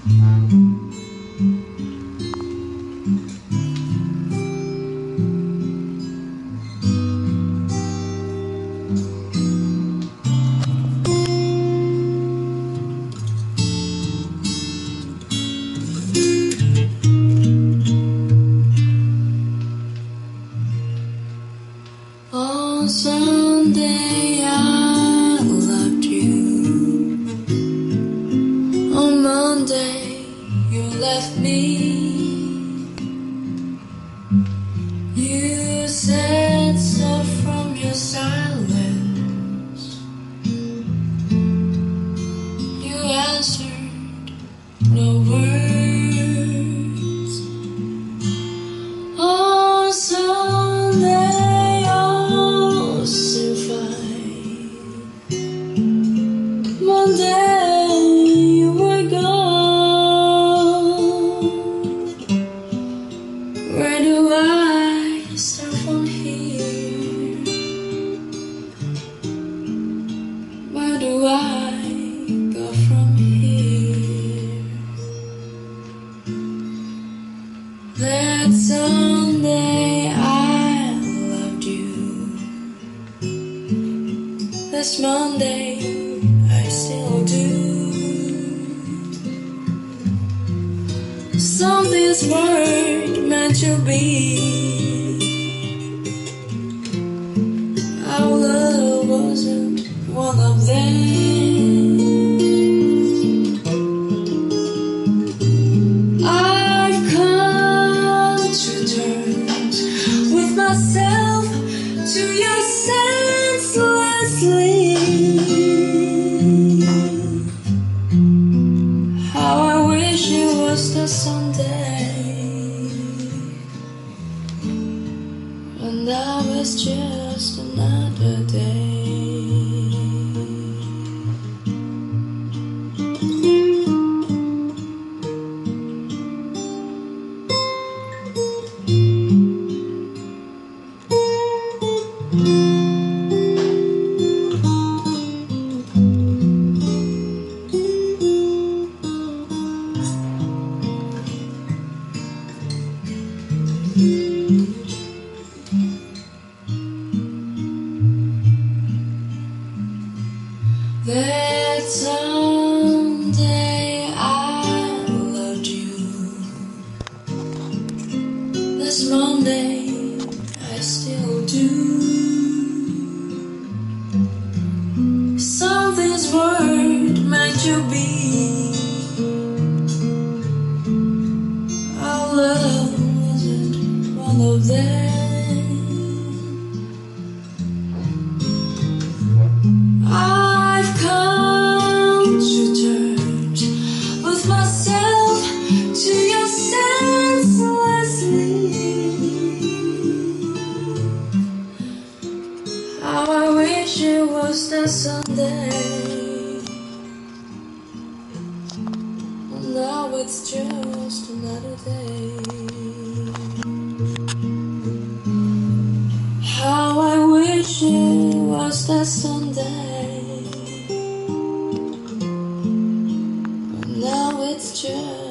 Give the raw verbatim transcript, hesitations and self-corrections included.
On Sunday I loved you. On Monday you left me. You said so from your silence. You answered no words. On Sunday all seemed fine. Monday you were gone. Where do I start from here? Where do I go from here? That Sunday I loved you. This Monday I still do. Something's word meant to be. Our love wasn't one of them. I've come to terms with myself, to your senseless leave. How I wish it was the Sunday, and now it's just another day. That Sunday I loved you. This Monday I still do. Something's word meant to be. Our love wasn't one of them. I've come to terms with myself, to your senseless leave. How I wish it was the Sunday, and now it's just another day. How I wish it was the Sunday, and now it's just